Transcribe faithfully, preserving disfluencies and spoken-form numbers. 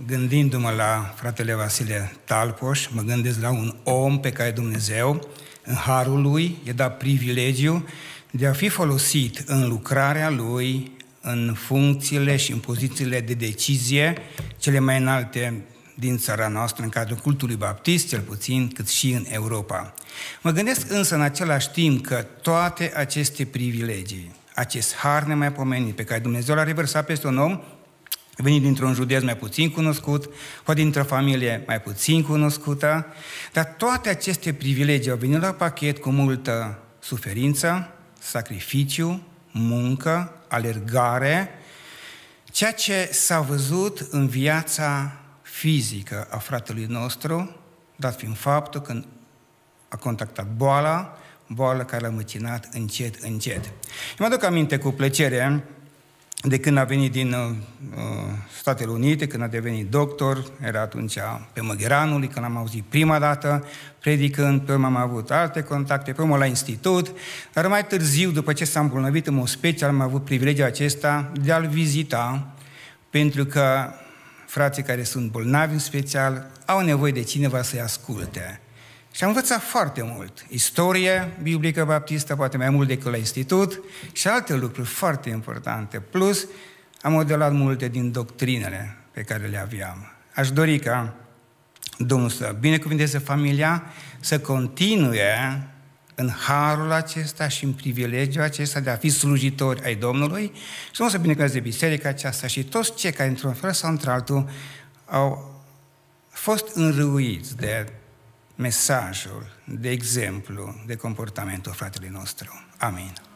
gândindu-mă la fratele Vasile Talpoș, mă gândesc la un om pe care Dumnezeu, în harul lui, i-a dat privilegiu de a fi folosit în lucrarea lui, în funcțiile și în pozițiile de decizie cele mai înalte din țara noastră, în cadrul cultului baptist, cel puțin, cât și în Europa. Mă gândesc însă în același timp că toate aceste privilegii, acest har nemaipomenit pe care Dumnezeu l-a revărsat peste un om, venit dintr-un județ mai puțin cunoscut, poate dintr-o familie mai puțin cunoscută, dar toate aceste privilegii au venit la pachet cu multă suferință, sacrificiu, muncă, alergare, ceea ce s-a văzut în viața fizică a fratelui nostru, dat fiind faptul că a contactat boala, boală care l-a măcinat încet, încet. Mă aduc aminte cu plăcere de când a venit din uh, Statele Unite, când a devenit doctor, era atunci pe Măgheranului, când am auzit prima dată predicând, pe urmă am avut alte contacte, pe urmă la institut, dar mai târziu, după ce s-a îmbolnăvit în mod special, am avut privilegiul acesta de a-l vizita, pentru că frații care sunt bolnavi în special au nevoie de cineva să-i asculte. Și am învățat foarte mult. Istorie biblică baptistă, poate mai mult decât la institut, și alte lucruri foarte importante. Plus, am modelat multe din doctrinele pe care le aveam. Aș dori ca Domnul să binecuvânteze familia, să continue în harul acesta și în privilegiul acesta de a fi slujitori ai Domnului și Domnul să binecuvânteze biserica aceasta și toți cei care, într-un fel sau într-altul, au fost înrăuiți de mesajul, de exemplu, de comportamentul fratelui nostru. Amin.